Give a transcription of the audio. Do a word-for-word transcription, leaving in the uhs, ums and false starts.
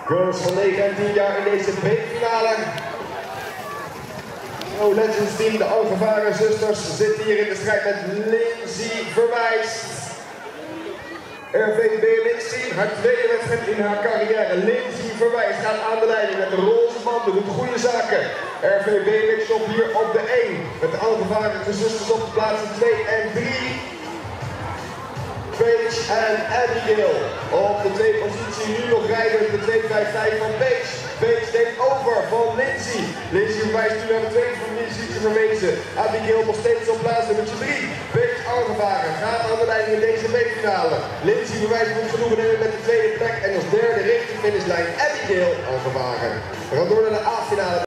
Girls van negen en tien jaar in deze B-finale. Snow Legends team, de Algevaren zusters, zitten hier in de strijd met Lindsay Verwijst. R V B Lindsay, haar tweede wedstrijd in haar carrière. Lindsay Verwijst gaat aan de leiding met de roze banden, doet goede zaken. R V B Mixshop hier op de één. Met de Algevaren zusters op de plaatsen twee en drie. Paige en Abigail op de twee positie, nu nog rijden de twee vijf vijf van Paige. Paige neemt over van Lindsay. Lindsay verwijst nu naar de tweede positie verwezen. Abigail nog steeds op plaats nummer drie. Paige Algevaren gaat aan de leiding in deze B-finale. Lindsay verwijst moet genoegen nemen met de tweede plek en als derde richting finishlijn Abigail Algevaren. We gaan door naar de A-finale.